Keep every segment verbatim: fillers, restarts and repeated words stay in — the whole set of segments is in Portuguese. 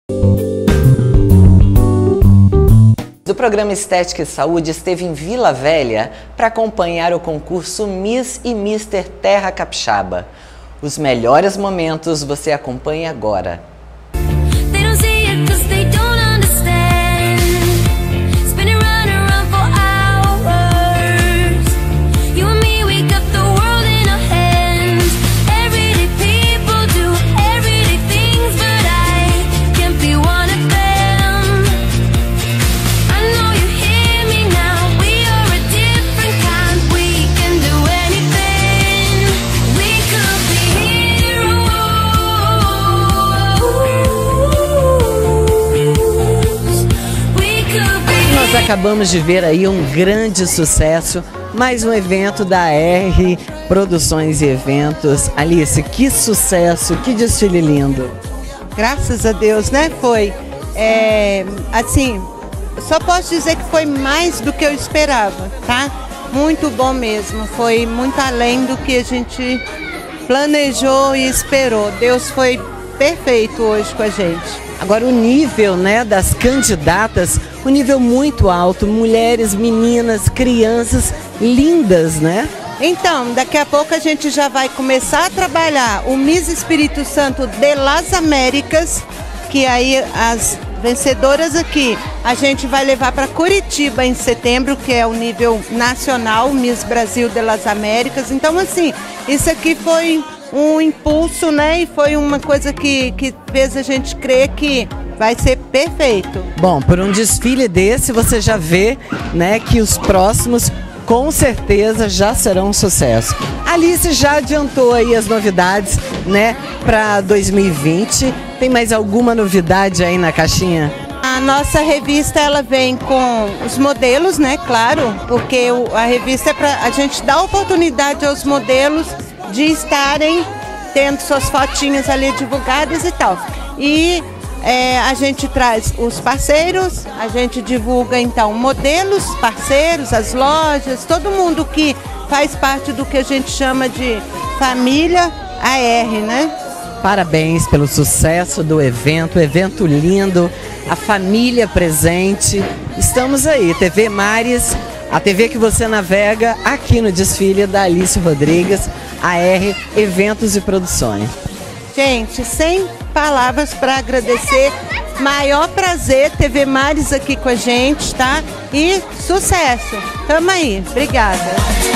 O programa Estética e Saúde esteve em Vila Velha para acompanhar o concurso Miss e Mister Terra Capixaba. Os melhores momentos você acompanha agora. Nós acabamos de ver aí um grande sucesso, mais um evento da R Produções e Eventos. Alice, que sucesso, que desfile lindo. Graças a Deus, né? Foi, é, assim, só posso dizer que foi mais do que eu esperava, tá? Muito bom mesmo, foi muito além do que a gente planejou e esperou. Deus foi perfeito hoje com a gente. Agora o nível, né, das candidatas, um nível muito alto, mulheres, meninas, crianças lindas, né? Então, daqui a pouco a gente já vai começar a trabalhar o Miss Espírito Santo de las Américas, que aí as vencedoras aqui a gente vai levar para Curitiba em setembro, que é o nível nacional, Miss Brasil de las Américas. Então, assim, isso aqui foi um impulso, né? E foi uma coisa que, que fez a gente crer que vai ser perfeito. Bom, por um desfile desse você já vê, né, que os próximos com certeza já serão um sucesso. Alice já adiantou aí as novidades, né, para dois mil e vinte. Tem mais alguma novidade aí na caixinha? A nossa revista, ela vem com os modelos, né, claro, porque o, a revista é para a gente dar oportunidade aos modelos de estarem tendo suas fotinhas ali divulgadas e tal. E é, a gente traz os parceiros, a gente divulga então modelos, parceiros, as lojas, todo mundo que faz parte do que a gente chama de família A R, né? Parabéns pelo sucesso do evento, evento lindo, a família presente. Estamos aí, T V Mares, a T V que você navega aqui no desfile da Alice Rodrigues, A R Eventos e Produções. Gente, sem palavras para agradecer, maior prazer T V Mares aqui com a gente, tá? E sucesso, tamo aí, obrigada.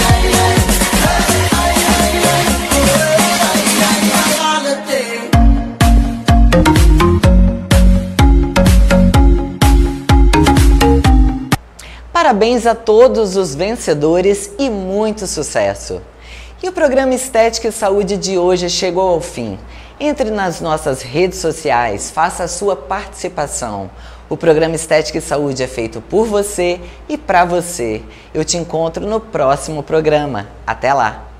Parabéns a todos os vencedores e muito sucesso! E o programa Estética e Saúde de hoje chegou ao fim. Entre nas nossas redes sociais, faça a sua participação. O programa Estética e Saúde é feito por você e para você. Eu te encontro no próximo programa. Até lá!